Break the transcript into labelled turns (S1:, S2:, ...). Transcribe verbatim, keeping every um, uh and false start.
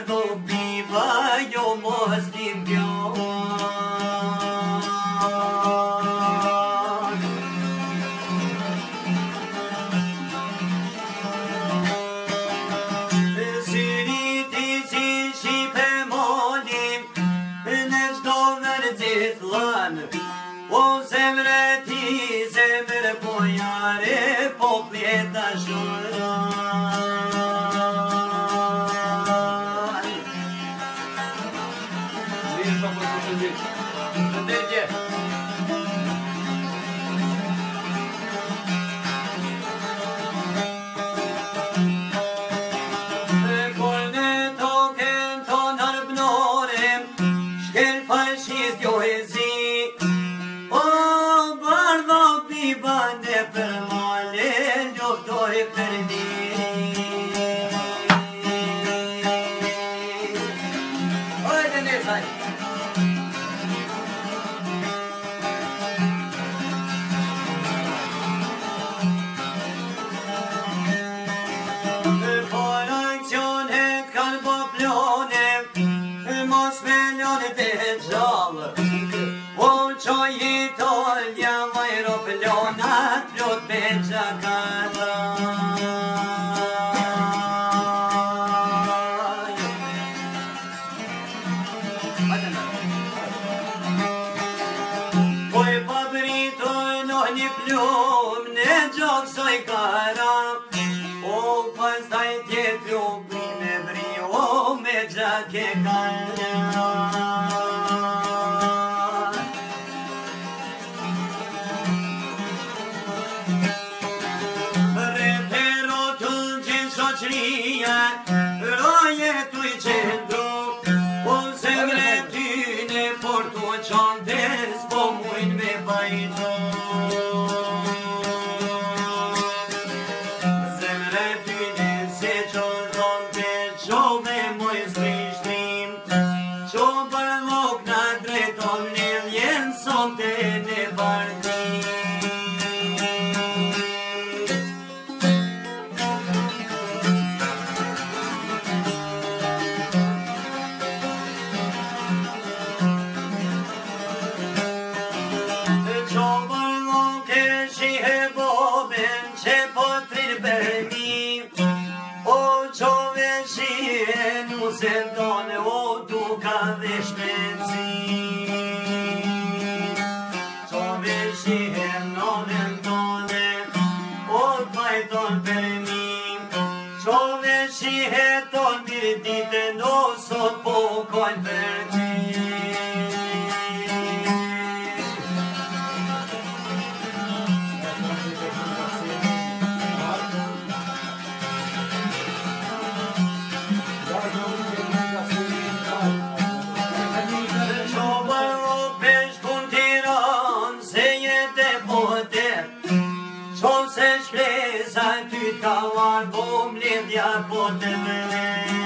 S1: bardho piva jo mos limpion. Syriti si shipe molim në çdo vërtet llan. O zemre ti, zemre pojare, po pjeta shuran.
S2: Zviješto po sušendić. Zdejtje.
S1: Kolne token ton harbnorem, shkel fashist jo e zi. O bardho piva ne për male, ljoftoj për diri.
S2: Ojde nesaj.
S1: Por aksionet kanë po plone, mos me ljone të gjallë. O qo jetolja vajro plonat, plot me gjakataj. Poj pabritoj në një plum, në gjokë soj kara. O pastaj tjetë lupi me brio, me gjake kara. Repero tull qenë shoqëria, roje tu i qendru. O zemre tyne, por tu qandes, po mujnë me bajtu. Zemre tyne se qëllon të qove moj zrishtrim. Qo për lok në drejton një vjen son të në bartim. Qo për lok e shihe boben që po trirë bërmi. O qove shihe nuse tonë, o duka dhe shpenzi. Qove shihe nonën tonë, o pajton përmi. Qove shihe tonë mirë ditën, o sot po kojnë për ti. Se shkresa ty t'ka marrë bom lidhja po të mëne.